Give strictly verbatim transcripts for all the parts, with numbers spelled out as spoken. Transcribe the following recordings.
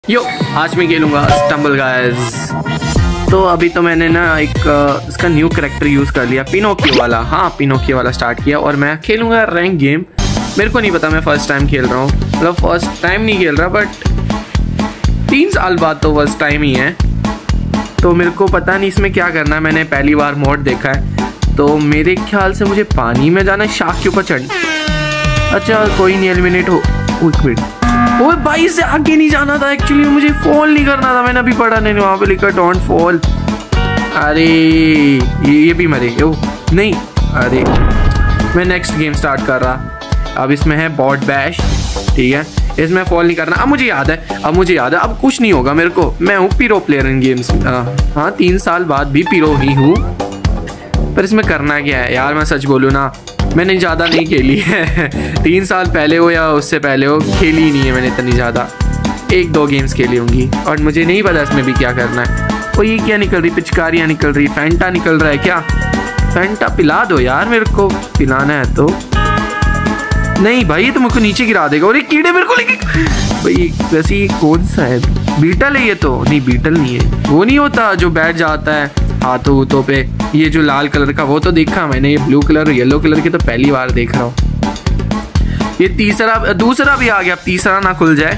यो आज मैं खेलूंगा स्टम्बल गाइस। तो अभी तो मैंने ना एक इसका न्यू कैरेक्टर यूज़ कर लिया, पिनोकियो वाला। हाँ पिनोकियो वाला स्टार्ट किया और मैं खेलूंगा रैंक गेम। मेरे को नहीं पता, मैं फर्स्ट टाइम खेल रहा हूँ, मतलब फर्स्ट टाइम नहीं खेल रहा बट तीन साल बाद तो फर्स्ट टाइम ही है। तो मेरे को पता नहीं इसमें क्या करना है, मैंने पहली बार मोड देखा है। तो मेरे ख्याल से मुझे पानी में जाना है, शाख के ऊपर चढ़। अच्छा कोई नहीं, एलिमिनेट हो। एक मिनट, ओए भाई से आगे नहीं जाना था एक्चुअली, मुझे फॉल नहीं करना था। मैंने अभी पढ़ा नहीं, वहाँ पे लिखा डोंट फॉल। अरे ये ये भी मरे ओ नहीं। अरे मैं नेक्स्ट गेम स्टार्ट कर रहा। अब इसमें है बॉट बैश, ठीक है, इसमें फॉल नहीं करना। अब मुझे याद है, अब मुझे याद है, अब कुछ नहीं होगा मेरे को। मैं हूँ पीरो प्लेयर इन गेम्स। हाँ तीन साल बाद भी पीरो ही हूँ, पर इसमें करना क्या है यार। मैं सच बोलूँ ना, मैंने ज़्यादा नहीं खेली है। तीन साल पहले हो या उससे पहले हो, खेली ही नहीं है मैंने इतनी ज़्यादा। एक दो गेम्स खेली होंगी और मुझे नहीं पता इसमें भी क्या करना है। और ये क्या निकल रही, पिचकारियाँ निकल रही, फैंटा निकल रहा है क्या? फैंटा पिला दो यार, मेरे को पिलाना है तो। नहीं भाई ये तो मुझको नीचे गिरा देगा। और ये कीड़े मेरे को लेके भाई, वैसे ये कौन सा है? बीटल है ये तो। नहीं बीटल नहीं है, वो नहीं होता जो बैठ जाता है हाथों हूथों पे। ये जो लाल कलर का वो तो देखा मैंने, ये ब्लू कलर येलो कलर की तो पहली बार देख रहा हूँ। ये तीसरा दूसरा भी आ गया, तीसरा ना खुल जाए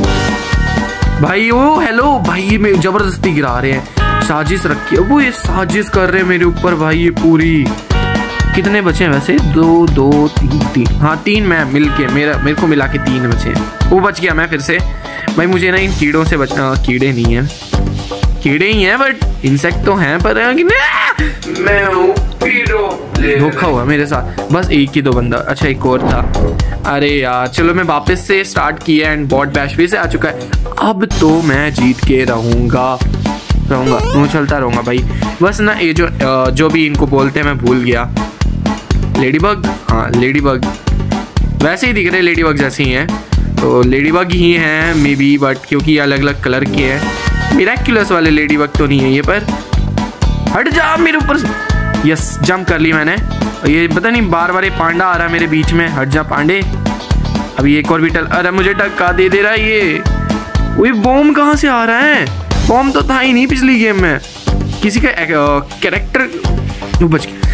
भाई। ओ हेलो भाई, ये मैं जबरदस्ती गिरा रहे हैं, साजिश रखी है वो, ये साजिश कर रहे हैं मेरे ऊपर भाई। ये पूरी कितने बचे हैं वैसे? दो दो तीन तीन, हाँ तीन। मैं मिलके मेरा मेरे को मिला के तीन बचे हैं। वो बच गया मैं फिर से भाई। मुझे ना इन कीड़ों से बचना। कीड़े नहीं है, कीड़े ही हैं बट इंसेक्ट तो हैं, पर मैं हूँ धोखा हुआ मेरे साथ। बस एक ही दो बंदा, अच्छा एक और था। अरे यार चलो मैं वापस से स्टार्ट किया एंड बॉट बैश भी से आ चुका है। अब तो मैं जीत के रहूंगा रहूंगा मैं चलता रहूंगा भाई। बस ना ये जो जो भी इनको बोलते हैं मैं भूल गया। लेडीबग, हाँ लेडीबग वैसे ही दिख रहे, लेडीबग जैसे ही हैं तो लेडीबग ही हैं मे बी, बट क्योंकि ये अलग अलग कलर के हैं। मिराक्युलस वाले लेडीबग तो नहीं है ये, पर हट जा मेरे ऊपर से। यस जंप कर ली मैंने। ये पता नहीं बार बार ये पांडा आ रहा है मेरे बीच में, हट जा पांडे। अभी एक और बीटल, अरे मुझे टक्का दे दे रहा है ये। वो बॉम्ब कहाँ से आ रहा है? बॉम्ब तो था ही नहीं पिछली गेम में। किसी का कैरेक्टर जो बच गया।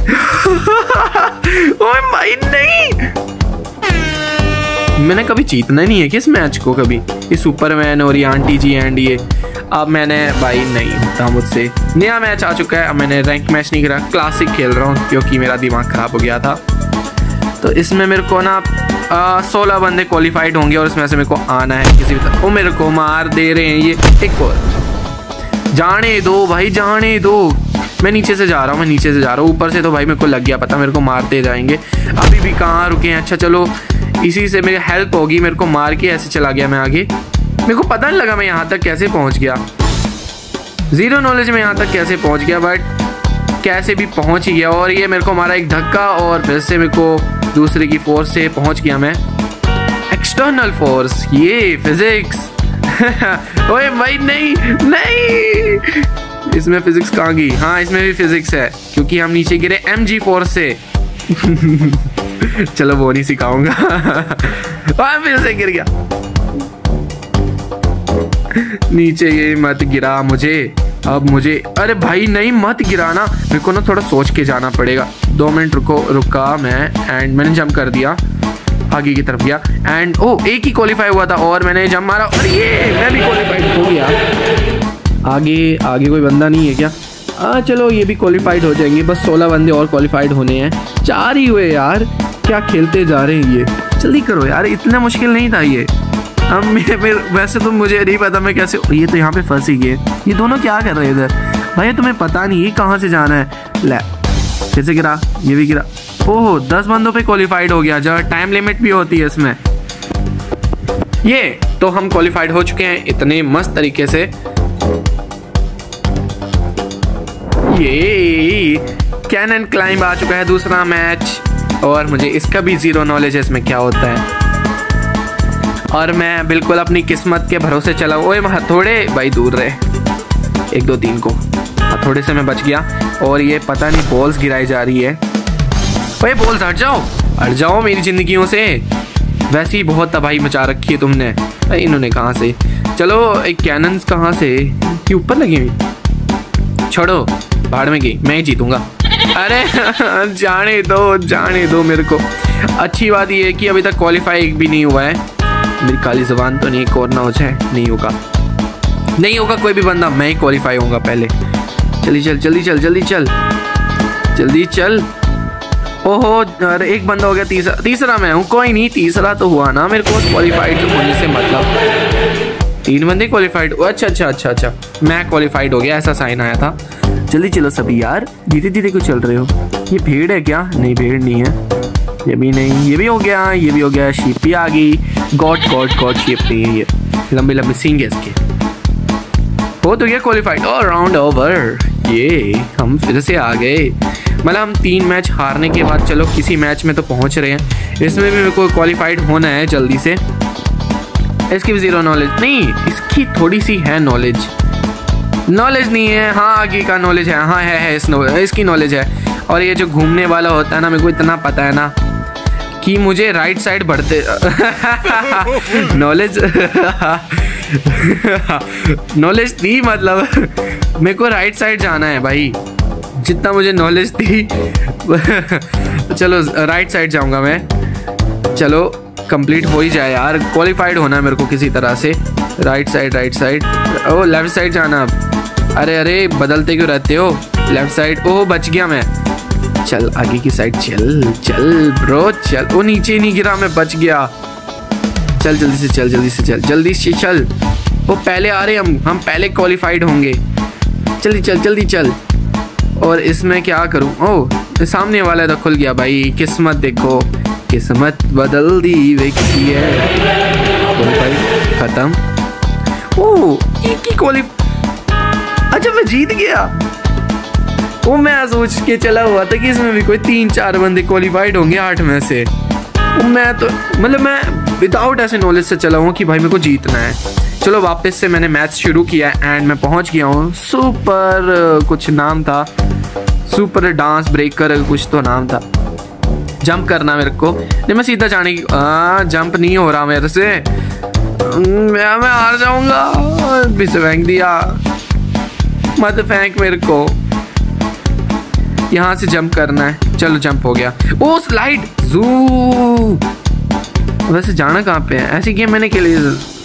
ओए भाई नहीं, मैंने कभी जीतना नहीं है कि इस मैच को कभी। ये सुपरमैन और ये आंटी जी एंड ये, अब मैंने भाई नहीं होता मुझसे। नया मैच आ चुका है, अब मैंने रैंक मैच नहीं करा, क्लासिक खेल रहा हूँ क्योंकि मेरा दिमाग खराब हो गया था। तो इसमें मेरे को ना सोलह बंदे क्वालिफाइड होंगे और इसमें से मेरे को आना है किसी भी तरह। वो मेरे को मार दे रहे हैं ये। एक और जाने दो भाई, जाने दो। मैं नीचे से जा रहा हूँ, मैं नीचे से जा रहा हूँ। ऊपर से तो भाई मेरे को लग गया पता, मेरे को मारते जाएंगे। अभी भी कहाँ रुके हैं? अच्छा चलो इसी से मेरी हेल्प होगी। मेरे को मार के ऐसे चला गया मैं आगे, मेरे को पता नहीं लगा मैं यहाँ तक कैसे पहुँच गया। जीरो नॉलेज में यहाँ तक कैसे पहुँच गया, बट कैसे भी पहुँच ही गया। और ये मेरे को मारा एक धक्का और फिर से मेरे को दूसरे की फोर्स से पहुँच गया मैं। एक्सटर्नल फोर्स, ये फिजिक्स। ओए भाई नहीं नहीं, इसमें फिजिक्स कहाँ गई? हाँ इसमें भी फिजिक्स है क्योंकि हम नीचे गिरे एम जी फोर्स से। चलो वो नहीं सिखाऊंगा। फिर से गिर गया नीचे। ये मत गिरा मुझे, अब मुझे, अरे भाई नहीं मत गिराना। मेरे को ना थोड़ा सोच के जाना पड़ेगा। दो मिनट रुको, रुका मैं एंड मैंने जंप कर दिया, आगे की तरफ गया एंड ओ एक ही क्वालिफाई हुआ था और मैंने जंप मारा और ये मैं भी क्वालिफाइड हो गया। आगे आगे कोई बंदा नहीं है क्या? हाँ चलो ये भी क्वालिफाइड हो जाएंगे। बस सोलह बंदे और क्वालिफाइड होने हैं। चार ही हुए यार, क्या खेलते जा रहे हैं ये। जल्दी करो यार, इतना मुश्किल नहीं था ये। अब मेरे, मेरे वैसे तो मुझे नहीं पता मैं कैसे, ये तो यहाँ पे फंस ही गए। ये दोनों क्या कर रहे हैं इधर? भाई तुम्हें पता नहीं ये कहाँ से जाना है? ले फिर से गिरा, ये भी गिरा। ओह दस बंदों पे क्वालिफाइड हो गया, जहाँ टाइम लिमिट भी होती है इसमें। ये तो हम क्वालिफाइड हो चुके हैं इतने मस्त तरीके से। ये कैन एंड क्लाइंब आ चुका है दूसरा मैच और मुझे इसका भी जीरो नॉलेज है इसमें क्या होता है। और मैं बिल्कुल अपनी किस्मत के भरोसे चला। ओए हथौड़े भाई दूर रहे, एक दो तीन को हथौड़े से मैं बच गया। और ये पता नहीं बॉल्स गिराई जा रही है। ओए बॉल्स हट जाओ, हट जाओ मेरी जिंदगियों से। वैसे ही बहुत तबाही मचा रखी है तुमने। इन्होंने कहाँ से? चलो एक कैनन्स कहाँ से कि ऊपर लगी हुई, छोड़ो बाहर में गई, मैं ही जीतूंगा। अरे जाने दो जाने दो मेरे को। अच्छी बात ये है कि अभी तक क्वालिफाई एक भी नहीं हुआ है। मेरी काली जुबान तो नहीं, एक और ना हो जाए। नहीं होगा नहीं होगा कोई भी बंदा, मैं ही क्वालिफाई होऊंगा पहले। जल्दी चल जल्दी चल जल्दी चल जल्दी चल। ओहो अरे एक बंदा हो गया, तीसरा तीसरा मैं हूँ। कोई नहीं, तीसरा तो हुआ ना, मेरे को क्वालिफाइड होने से मतलब। तीन बंदे क्वालिफाइड। अच्छा अच्छा अच्छा अच्छा मैं क्वालिफाइड हो गया, ऐसा साइन आया था। जल्दी चलो सभी यार, धीरे धीरे क्यों चल रहे हो? ये भेड़ है क्या? नहीं भेड़ नहीं है। ये भी नहीं, ये भी हो गया, ये भी हो गया। शीप भी आ गई। गॉड गॉड गॉड शीप नहीं है, ये लंबे लंबे सींग है इसके। हो तो गया क्वालिफाइड। और राउंड ओवर, ये हम फिर से आ गए। मतलब हम तीन मैच हारने के बाद चलो किसी मैच में तो पहुंच रहे हैं। इसमें भी मेरे को क्वालिफाइड होना है जल्दी से। इसकी भी जीरो नॉलेज नहीं, इसकी थोड़ी सी है नॉलेज। नॉलेज नहीं है, हाँ आगे का नॉलेज है। हाँ है है इस इसकी नॉलेज है। और ये जो घूमने वाला होता है ना, मेरे को इतना पता है ना कि मुझे राइट साइड बढ़ते नॉलेज नॉलेज थी, मतलब मेरे को राइट साइड जाना है भाई, जितना मुझे नॉलेज थी। चलो राइट साइड जाऊंगा मैं। चलो कंप्लीट हो ही जाए यार, क्वालिफाइड होना है मेरे को किसी तरह से। राइट साइड राइट साइड ओ लेफ्ट साइड जाना। अरे अरे बदलते क्यों रहते हो? Left side. ओह बच गया मैं। चल आगे की साइड चल चल ब्रो चल। वो नीचे नहीं गिरा, मैं बच गया। चल जल्दी से चल जल्दी से चल जल्दी से चल। वो पहले आ रहे हम हम पहले क्वालिफाइड होंगे। जल्दी चल जल्दी चल। और इसमें क्या करूं? ओह सामने वाला तो खुल गया भाई। किस्मत देखो, किस्मत बदल दी व्यक्ति है। क्वालिफाइड खत्म। ओह एक ही क्वालिफ अच्छा मैं जीत गया। वो मैं सोच के चला हुआ था कि इसमें भी कोई तीन चार बंदे क्वालिफाइड होंगे आठ में से। मैं तो मतलब मैं विदाउट ऐसे नॉलेज से चला हूँ कि भाई मेरे को जीतना है। चलो वापस से मैंने मैच शुरू किया एंड मैं पहुंच गया हूँ सुपर कुछ नाम था, सुपर डांस ब्रेकर कुछ तो नाम था। जंप करना मेरे को। नहीं मैं सीधा जाने की आ, जंप नहीं हो रहा मेरे से। मैं मैं हार जाऊंगा। पीछे फेंक दिया। मत फेंक मेरे को। यहाँ से जंप करना है। चलो जंप हो गया। ओ स्लाइड जू। वैसे जाना कहाँ पे है? ऐसी गेम मैंने खेली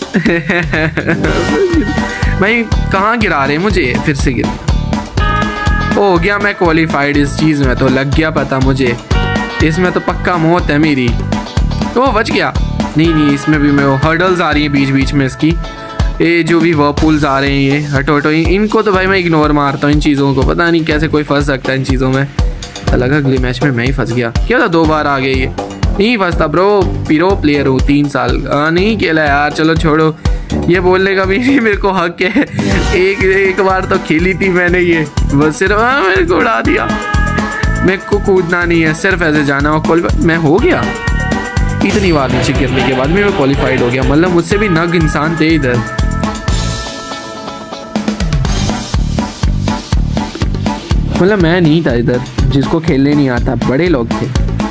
भाई। कहाँ गिरा रहे मुझे? फिर से गिर। हो गया मैं क्वालिफाइड इस चीज में, तो लग गया पता मुझे। इसमें तो पक्का मौत है मेरी। ओ बच गया। नहीं नहीं इसमें भी मैं हर्डल्स आ रही है बीच बीच में इसकी। ये जो भी वर्लपूल्स आ रहे हैं, ये हटो हटो इनको तो भाई मैं इग्नोर मारता हूँ इन चीज़ों को। पता नहीं कैसे कोई फंस सकता है इन चीज़ों में। लगा अगले मैच में मैं ही फंस गया। क्या था दो बार आ गए ये। नहीं फंसता ब्रो, पीरो प्लेयर हूँ तीन साल। आ, नहीं खेला यार। चलो छोड़ो, ये बोलने का भी नहीं मेरे को हक है। एक एक बार तो खेली थी मैंने ये, बस सिर्फ आ, मेरे को उड़ा दिया। मेरे को कूदना नहीं है, सिर्फ ऐसे जाना। और क्वालिफाई मैं हो गया। इतनी बार नीचे गिरने के बाद भी मैं क्वालिफाइड हो गया। मतलब मुझसे भी नग इंसान थे इधर। मतलब मैं नहीं था इधर जिसको खेलने नहीं आता, बड़े लोग थे।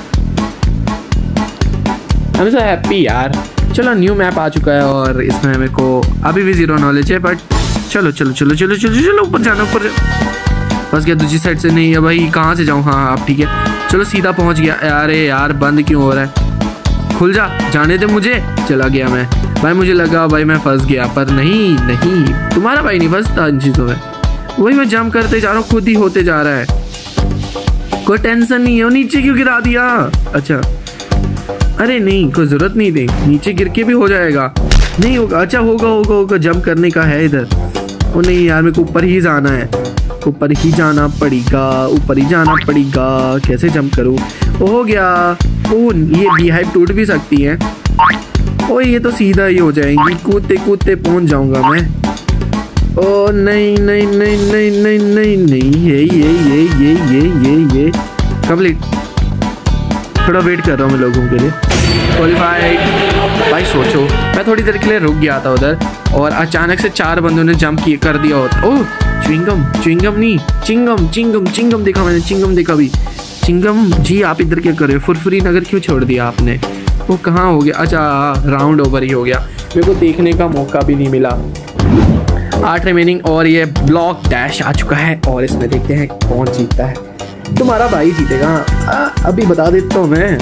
I'm so happy यार। चलो न्यू मैप आ चुका है और इसमें मेरे को अभी भी जीरो नॉलेज है, बट चलो चलो चलो चलो चलो चलो ऊपर जाना ऊपर। बस क्या दूसरी साइड से नहीं है भाई? कहाँ से जाऊँ? हाँ आप ठीक है। चलो सीधा पहुँच गया। अरे यार बंद क्यों हो रहा है? खुल जा, जाने दे मुझे। चला गया मैं भाई। मुझे लगा भाई मैं फंस गया, पर नहीं नहीं तुम्हारा भाई नहीं फंसता इन चीज़ों में। वही मैं जंप करते जा रहा हूँ, खुद ही होते जा रहा है। कोई टेंशन नहीं है। वो नीचे क्यों गिरा दिया? अच्छा अरे नहीं कोई जरूरत नहीं थी, नीचे गिर के भी हो जाएगा। नहीं होगा। अच्छा होगा होगा होगा। जंप करने का है इधर। वो नहीं यार मेरे को ऊपर ही जाना है, ऊपर ही जाना पड़ेगा, ऊपर ही जाना पड़ेगा। कैसे जंप करूँ? हो गया। ओ ये बीहाइव टूट भी सकती है। ओ ये तो सीधा ही हो जाएंगी। कूदते कूदते पहुंच जाऊंगा मैं। ओ नहीं नहीं नहीं नहीं नहीं नहीं नहीं ये ये ये ये ये ये ये कंप्लीट। थोड़ा वेट कर रहा हूँ मैं लोगों के लिए। क्वालिफाइड भाई। सोचो मैं थोड़ी देर के लिए रुक गया था उधर और अचानक से चार बंदों ने जंप किए कर दिया होता। ओह च्युइंगम च्युइंगम नहीं चिंगम चिंगम चिंगम देखा मैंने। चिंगम देखा भी। चिंगम जी आप इधर क्या कर रहे हो? फुरफुरी नगर क्यों छोड़ दिया आपने? वो कहाँ हो गया? अच्छा राउंड ओवर ही हो गया, मेरे को देखने का मौका भी नहीं मिला। आठ रिमेनिंग और ये ब्लॉक डैश आ चुका है और इसमें देखते हैं कौन जीतता है। तुम्हारा भाई जीतेगा, आ, अभी बता देता हूँ मैं।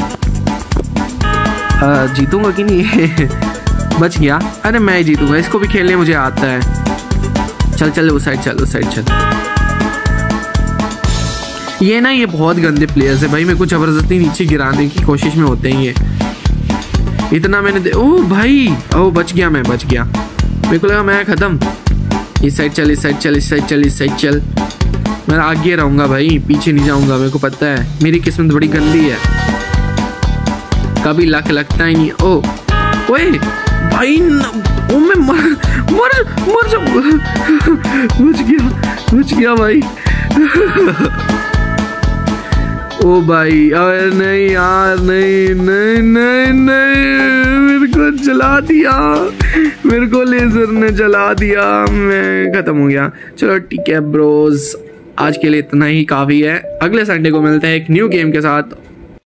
आ, जीतूंगा कि नहीं? बच गया। अरे मैं ही जीतूंगा, इसको भी खेलने मुझे आता है। चल चल उस साइड चल, उस साइड चल। ये ना ये बहुत गंदे प्लेयर्स है भाई, मेरे को जबरदस्ती नीचे गिराने की कोशिश में होते हैं ये। इतना मैंने दे... ओह भाई, ओह बच गया, मैं बच गया। मेरे को लगा मैं खत्म। इस साइड चल, इस साइड चल, इस साइड चल, इस साइड चल। मैं आगे रहूंगा भाई, पीछे नहीं जाऊंगा, मेरे को पता है मेरी किस्मत बड़ी गंदी है, कभी लक लगता ही नहीं। ओ ओए भाई न, ओ मैं मर मर मर जा बच गया, बच गया भाई। ओ भाई अरे नहीं यार, नहीं नहीं नहीं नहीं, मेरे को जला दिया, मेरे को लेजर ने जला दिया, मैं खत्म हो गया। चलो ठीक है ब्रोज, आज के लिए इतना ही काफ़ी है। अगले संडे को मिलते हैं एक न्यू गेम के साथ।